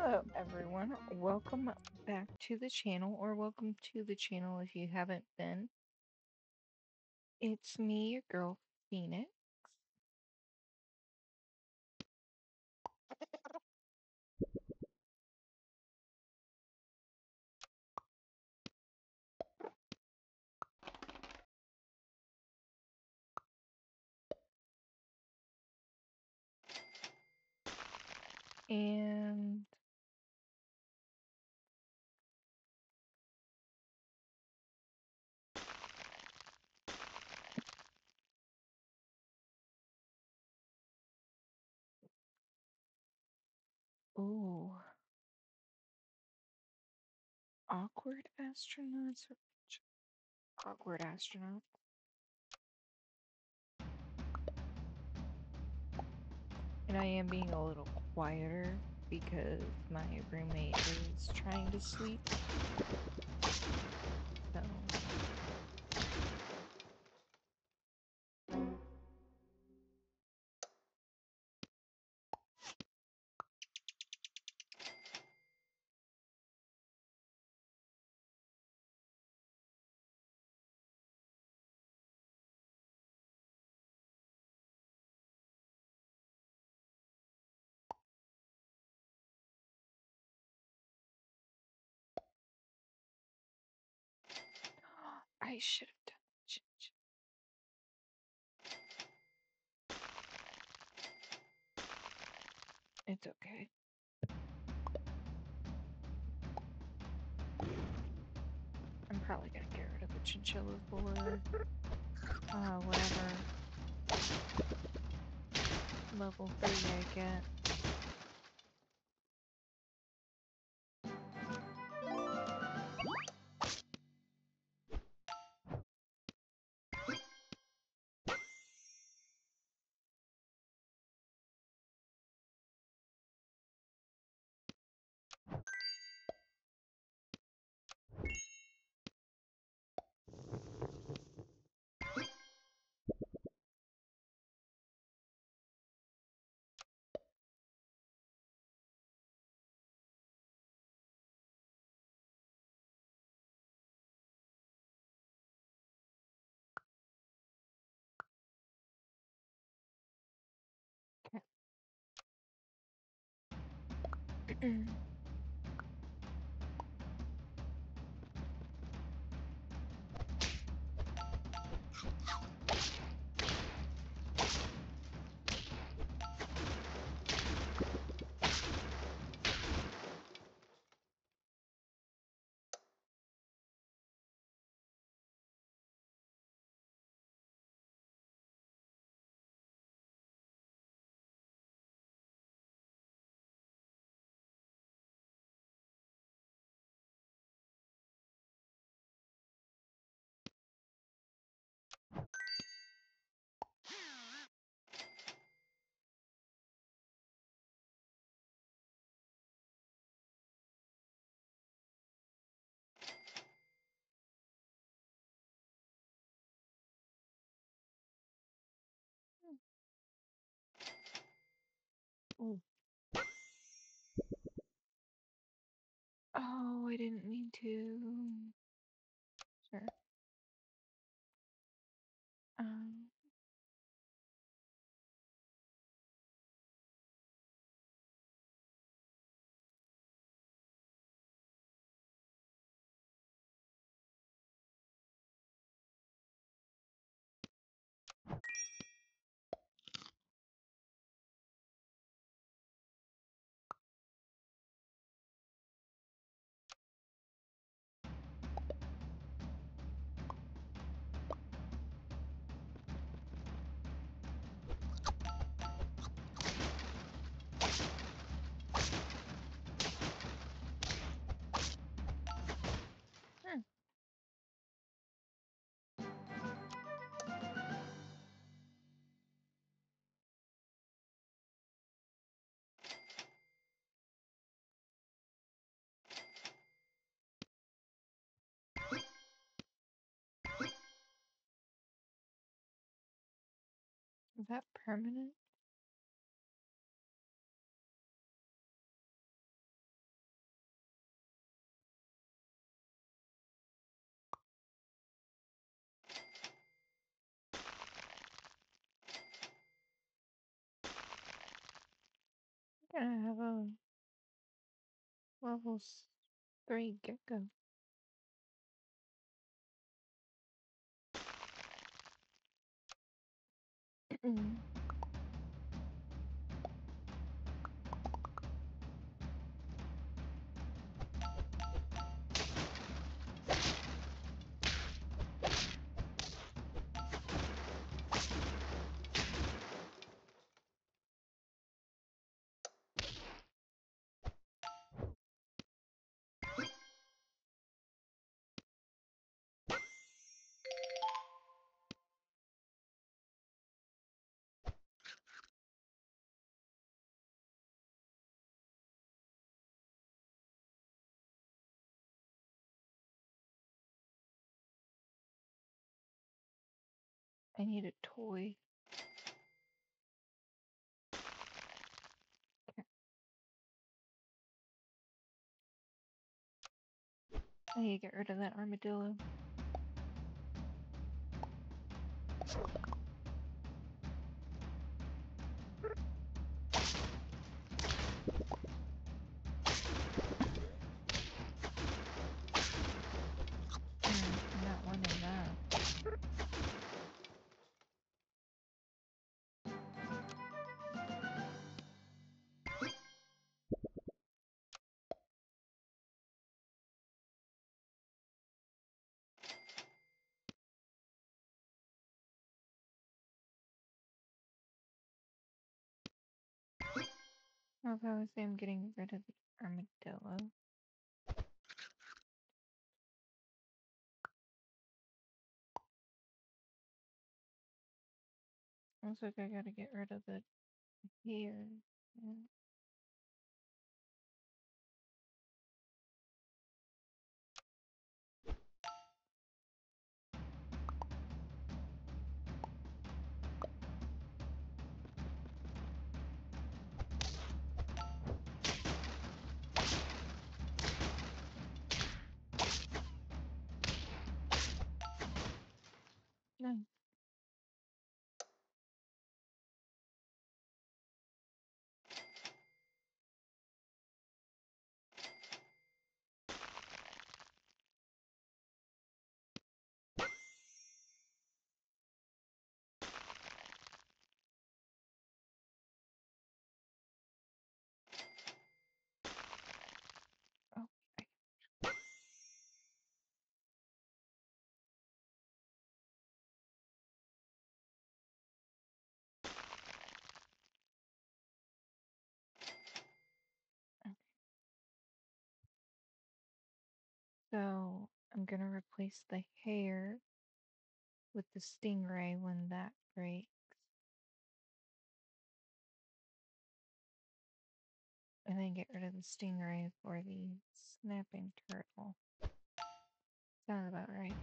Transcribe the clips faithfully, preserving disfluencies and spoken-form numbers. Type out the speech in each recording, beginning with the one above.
Hello, everyone. Welcome back to the channel, or welcome to the channel if you haven't been. It's me, your girl, Phoenix. And ooh, awkward astronauts or awkward astronauts. And I am being a little quieter because my roommate is trying to sleep. So I should have done. sh- sh- It's okay. I'm probably gonna get rid of the chinchilla for uh whatever level three I get. Ooh. Oh, I didn't mean to. Sure. Um, hmm. Is that permanent? level three gecko. I need a toy. I need to get rid of that armadillo. Mm, not wanting that. I'll probably say I'm getting rid of the armadillo. Looks like I gotta get rid of it here. Yeah. No. Oh, I, okay. So I'm gonna replace the hair with the stingray when that breaks. And then get rid of the stingray for the snapping turtle. Sounds about right.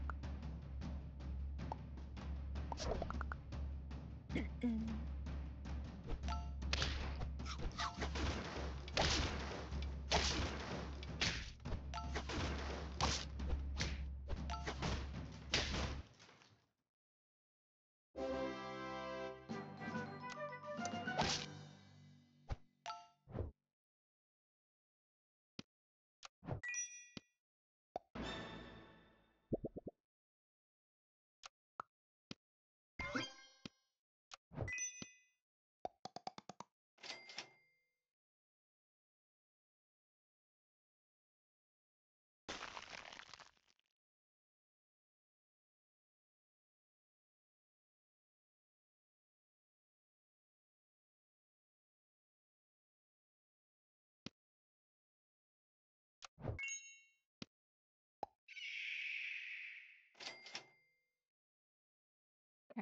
Okay.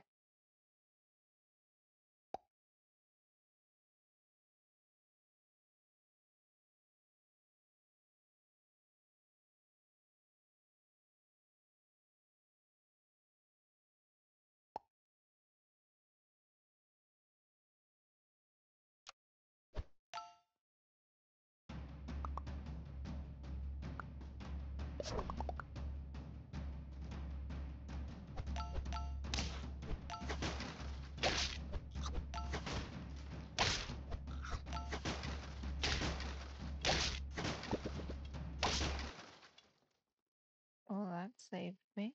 saved me.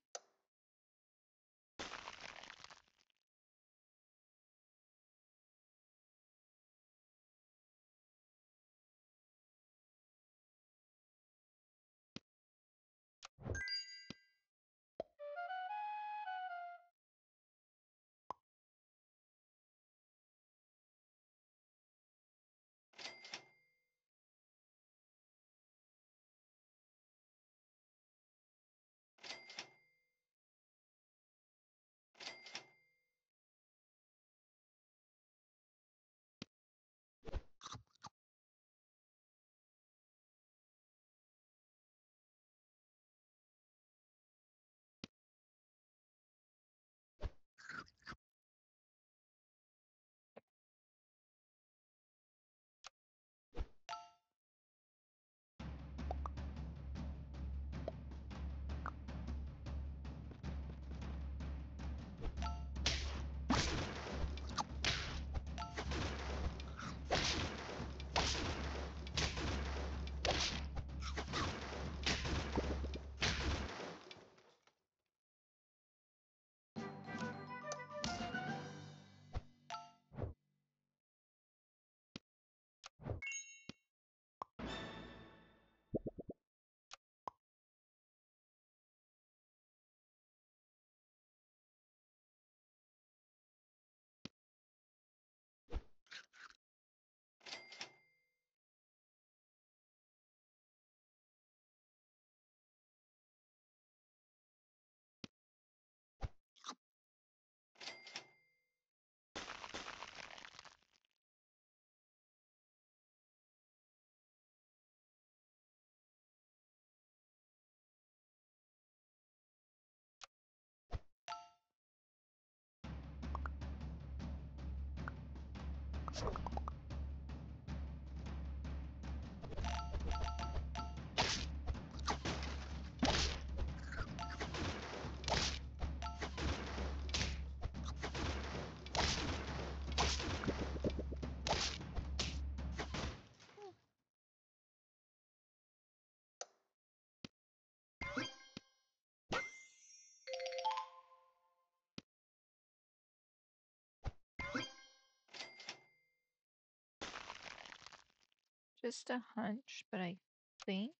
Just a hunch, but I think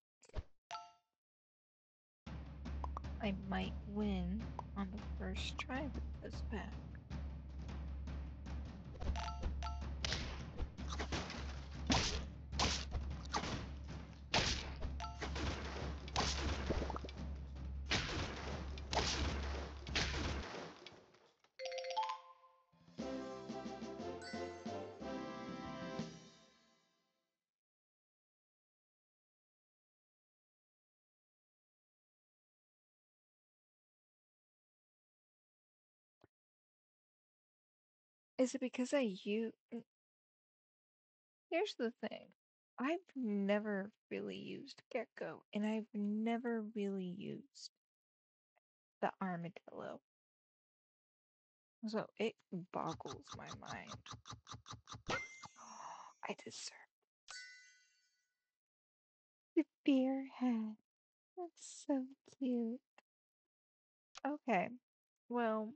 I might win on the first try with this pack. Is it because I use... Here's the thing. I've never really used Gecko, and I've never really used the armadillo. So it boggles my mind. I deserve the beer hat. That's so cute. Okay, well,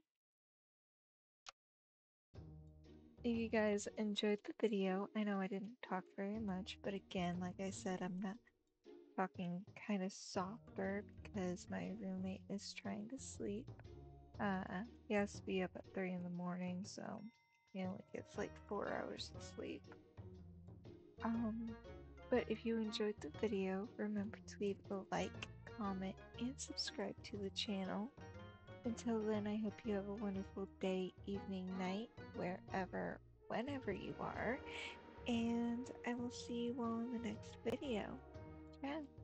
if you guys enjoyed the video, I know I didn't talk very much, but again, like I said, I'm not talking kind of softer because my roommate is trying to sleep. Uh, he has to be up at three in the morning, so he only gets like four hours of sleep. Um, but if you enjoyed the video, remember to leave a like, comment, and subscribe to the channel. Until then, I hope you have a wonderful day, evening, night, wherever, whenever you are, and I will see you all in the next video. Ciao.